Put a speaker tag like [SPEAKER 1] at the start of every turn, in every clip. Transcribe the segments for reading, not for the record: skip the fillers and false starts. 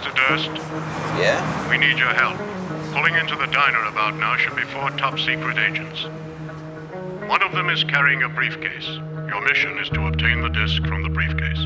[SPEAKER 1] Mr. Durst?
[SPEAKER 2] Yeah?
[SPEAKER 1] We need your help. Pulling into the diner about now should be 4 top-secret agents. One of them is carrying a briefcase. Your mission is to obtain the disc from the briefcase.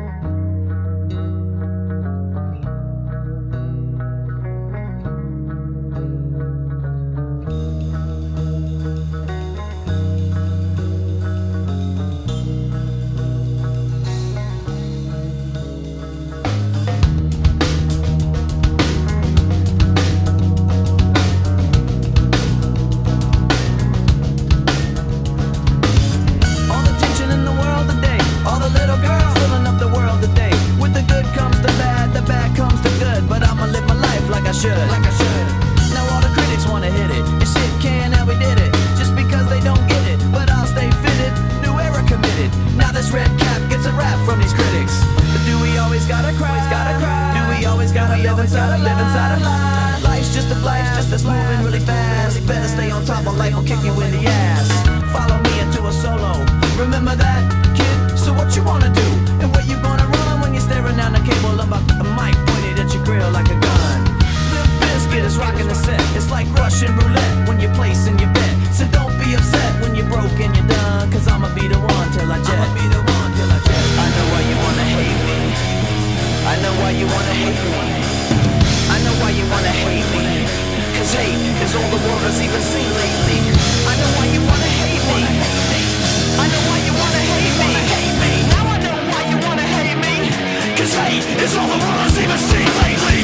[SPEAKER 3] Now all the critics wanna hit it. This shit can, how we did it. Just because they don't get it, but I'll stay fitted. New era committed. Now this red cap gets a rap from these critics. But do we always gotta cry? Do we always gotta live inside a lie? Life's just a blast, just that's moving really fast. Better stay on top of life, will kick you in the ass. Follow me into a solo. Remember that, kid? So what you wanna do? And where you gonna run when you're staring down the cable of a mic pointed at your grill like a gun? Biscuit is rocking the set. It's like Russian roulette when you're placing your bet. So don't be upset when you're broke and you're done, cause I'ma be the one till I jet. I know why you wanna hate me. I know why you wanna hate me. I know why you wanna hate me. Cause hate is all the world has even seen lately. I know why you wanna hate me. I know why you wanna hate me. Now I know why you wanna hate me. Cause hate is all the world has even seen lately.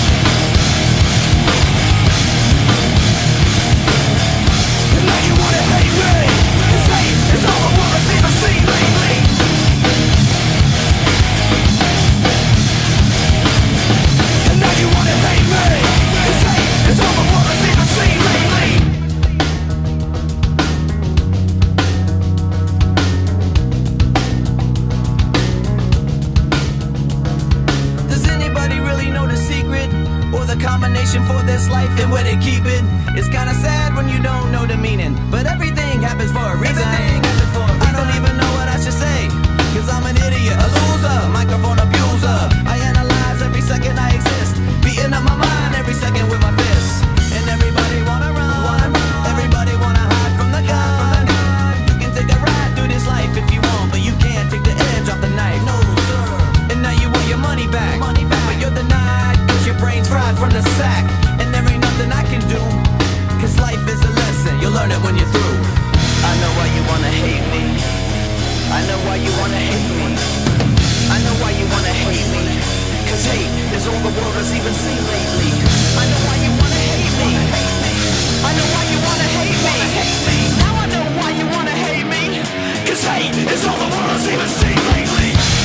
[SPEAKER 3] Combination for this life and where they keep it. It's kinda sad when you don't know the meaning, but everything happens for a reason. I don't even know what I should say, cause I'm an idiot, a loser, microphone abuser. I analyze every second I exist, beating up my mind every second with my fists. And everybody wanna run, everybody wanna hide from the gun. You can take a ride through this life if you want, but you can't take the edge off the knife. No sir. And now you want your money back, but you're denied. Your brain's fried from the sack, and there ain't nothing I can do. Cause life is a lesson, you'll learn it when you're through. I know why you wanna hate me. I know why you wanna hate me. I know why you wanna hate me. Cause hate is all the world has even seen lately. I know why you wanna hate me. I know why you wanna hate me. Now I know why you wanna hate me. Cause hate is all the world has even seen lately.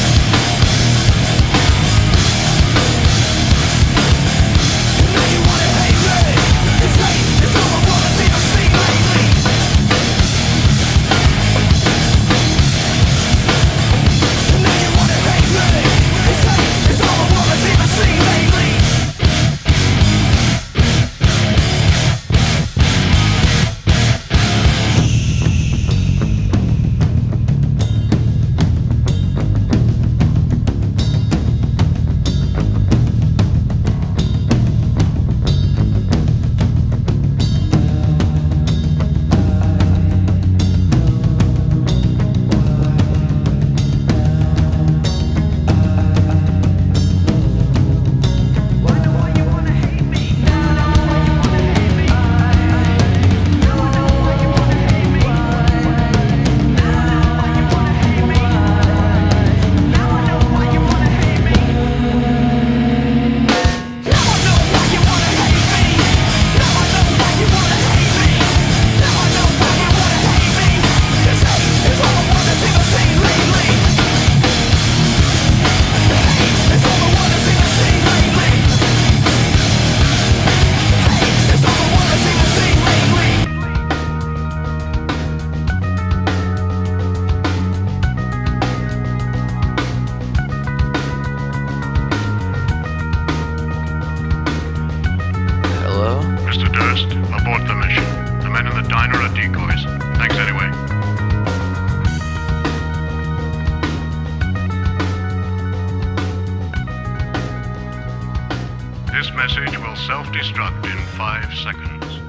[SPEAKER 1] Mr. Durst, abort the mission. The men in the diner are decoys. Thanks anyway. This message will self-destruct in 5 seconds.